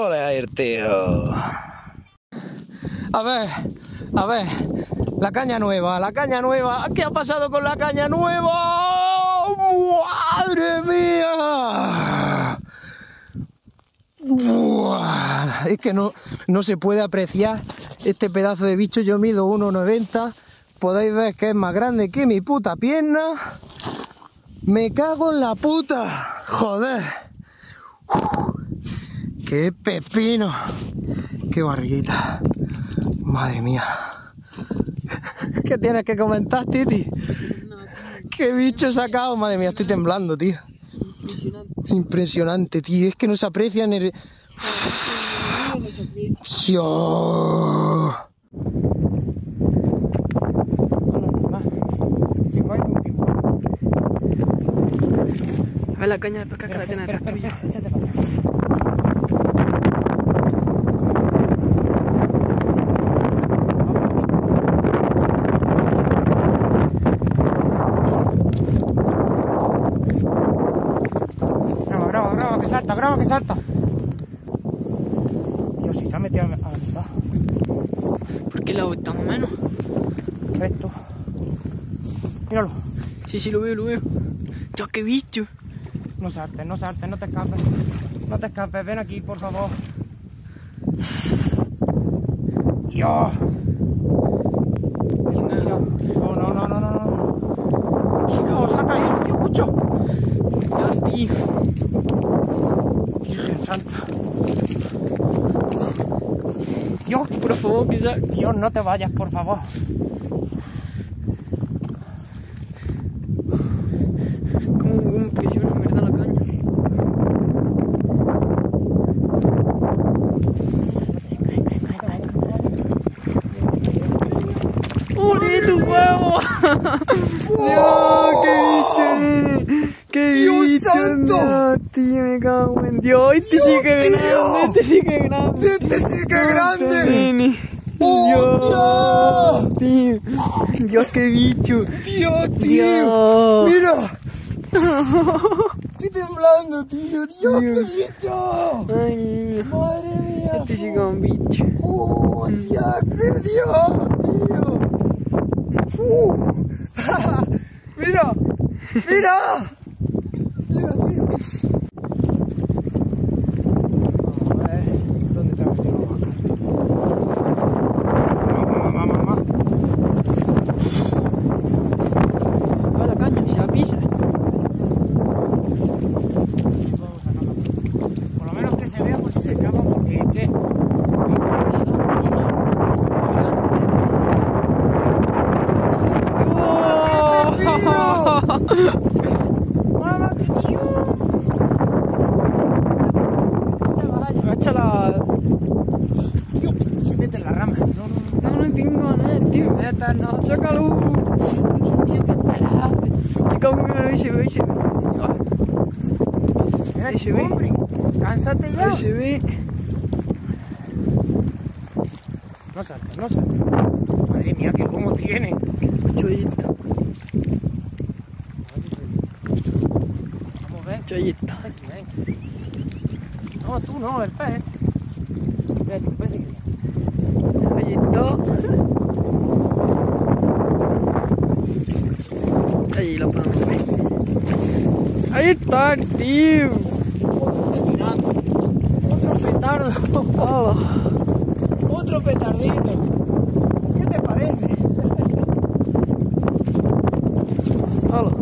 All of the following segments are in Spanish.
Joder, tío. A ver, la caña nueva. ¿Qué ha pasado con la caña nueva? ¡Madre mía! ¡Buah! Es que no se puede apreciar este pedazo de bicho. Yo mido 1,90. Podéis ver que es más grande que mi puta pierna. Me cago en la puta. Joder. ¡Qué pepino! ¡Qué barriguita! Madre mía. ¿Qué tienes que comentar, Titi? No, ¿Qué bicho he sacado? Madre mía, estoy temblando, tío. Impresionante, tío. Es que no se aprecia en el... Dios. A ver la caña de pesca que la tiene detrás tuya. Bravo, que salta. Dios, si se ha metido a la mitad. ¿Por qué lado estamos menos? Esto. Míralo. Sí, lo veo. ¡Ya, qué bicho! No saltes, no te escapes. No te escapes, ven aquí, por favor. Dios. No. ¿Qué cosa ha caído, tío? Mucho. Ya, tío. Virgen santa. Dios, Por favor, que sea... Dios, no te vayas, por favor. ¿Cómo que yo no me da la caña? ¡Uy, tu huevo! ¡Dios, qué bicho! ¡Qué ¡Dios bicho! santo! No, tío, me cago en Dios. Este sí que es grande, este sí que es grande. ¡Este sí que es grande! Dios, tío. Dios, qué bicho. ¡Dios, tío! Dios. ¡Mira! Estoy temblando, tío. ¡Dios, qué bicho! Ay, mía. ¡Madre mía! Este sí que es un bicho. ¡Oh, Dios, qué Dios, tío! ¡Mira! ¡Mira! ¡Mira, tío! A ver, ¿dónde se ha metido la vaca? Mamá. A ver la caña, si la pisa. Por lo menos que se vea por si se escapa, porque es que... Agáchala. Dios, se mete en la rama. No tengo nada, tío. Esta no. Sácalo. Tío, qué parada. Me cago que me lo hice. Mira, Ahí se ve. hombre, cánsate ya. Ahí se ve. No salta. Madre mía, qué lomo tiene. Chollito. Vamos a ver. Chollito. Ven. No, tú no, el pez. Mira, el pez que... Chollito. Ahí lo podemos ver. Ahí está, tío. Otro petardo. Oh. Otro petardito. ¿Qué te parece? Hola.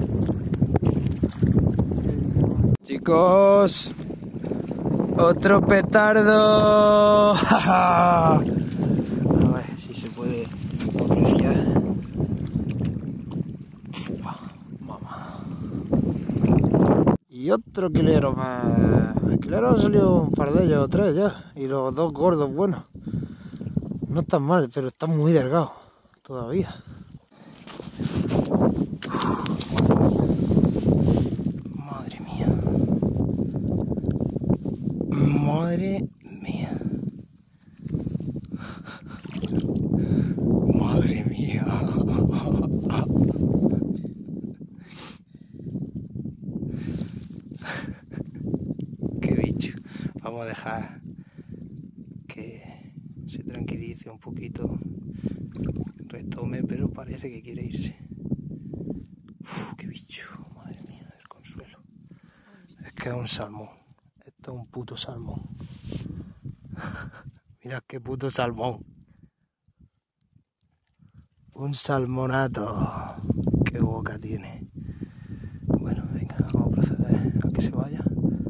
Chicos, otro petardo. A ver si se puede apreciar. Mamá. Y otro quilero más. El quilero han salido un par de ellos o tres ya. Y los dos gordos buenos. No están mal, pero están muy delgados todavía. Madre mía. Madre mía. Madre mía. Qué bicho. Vamos a dejar se tranquilice un poquito, retome, pero parece que quiere irse. Uf, qué bicho, madre mía, el consuelo. Es que es un salmón, esto es un puto salmón. Mirad qué puto salmón. Un salmonato. Qué boca tiene. Bueno, venga, vamos a proceder a que se vaya.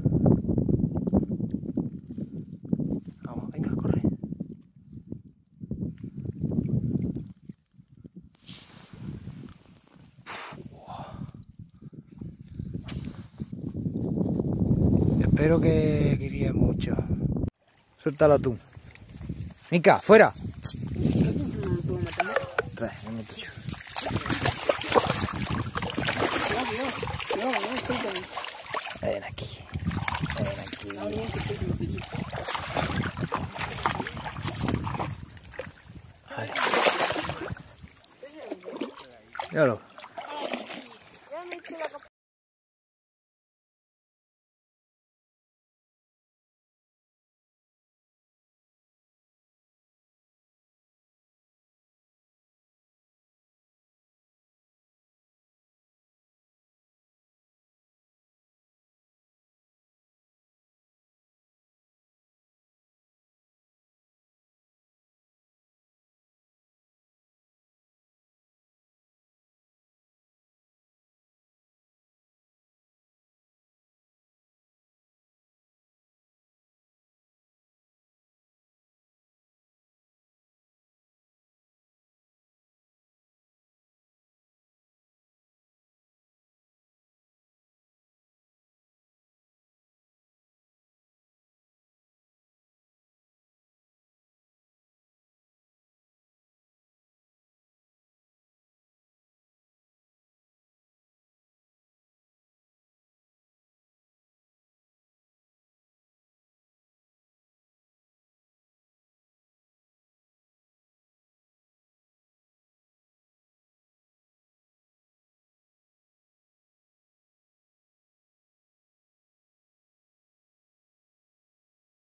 Vamos, venga, corre. Espero que querías mucho. Suéltalo tú. Mica, fuera. Trae, me meto yo. Ven aquí. Ven aquí. Ahí. Míralo.